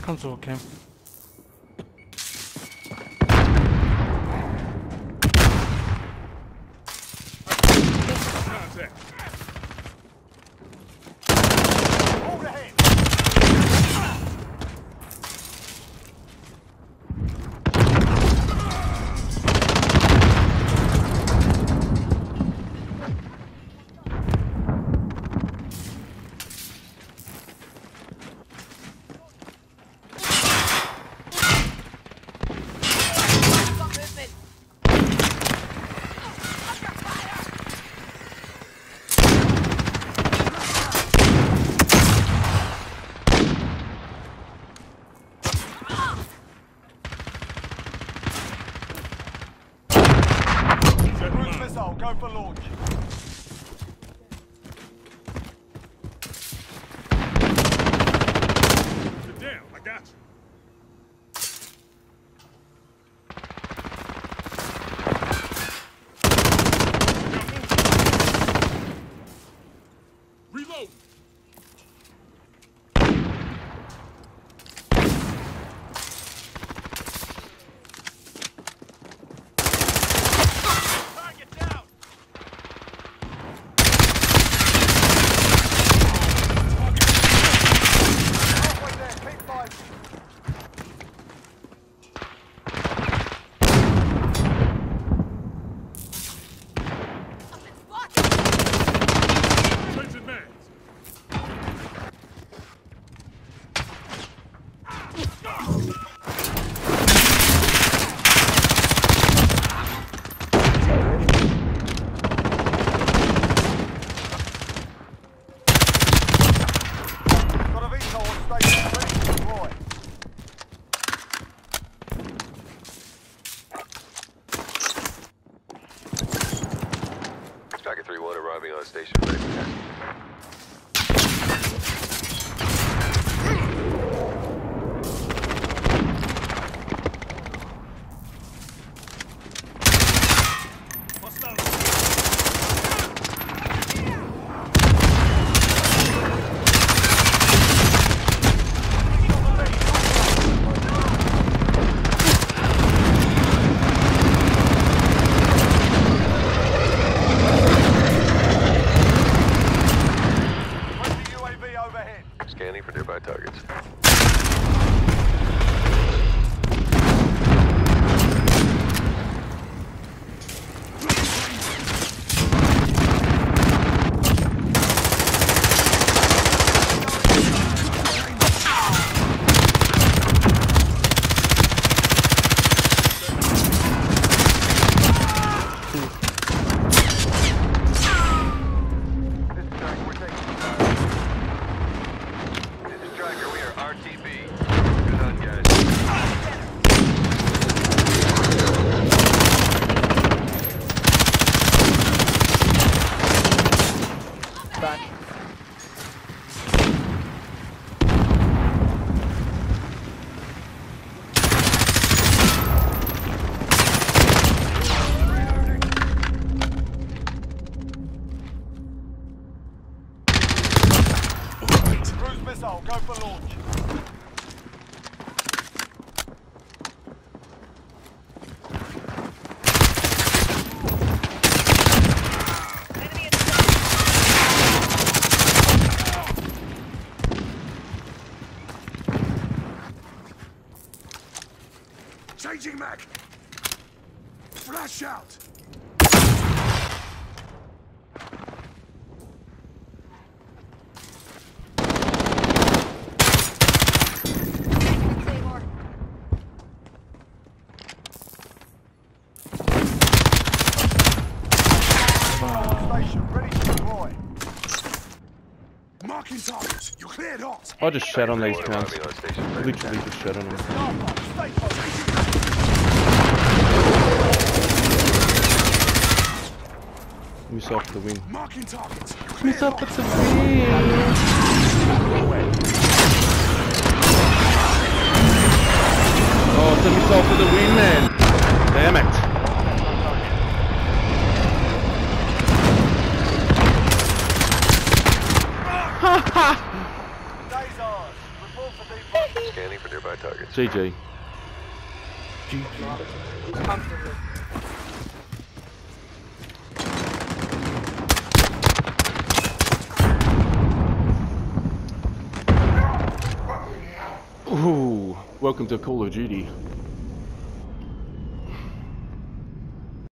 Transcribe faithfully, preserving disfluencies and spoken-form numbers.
Komm so, okay. Go for launch. Sit down, I got you. Reload. Striker three one arriving on station. Scanning for nearby targets. Back. Cruise missile, go for launch. Changing mag! Flash out! Station ready to deploy. Marking targets! You're cleared hot! I just shat on these One cunts. arriving on station. Literally just shat on them. Stay focused. Myself for the win. Marking targets! Myself for the win! Oh, it's a myself for the win, man! Damn it! Ha ha! Days ours. Report for deep. Scanning for nearby G G. G G. Comfortably. Ooh, welcome to Call of Duty.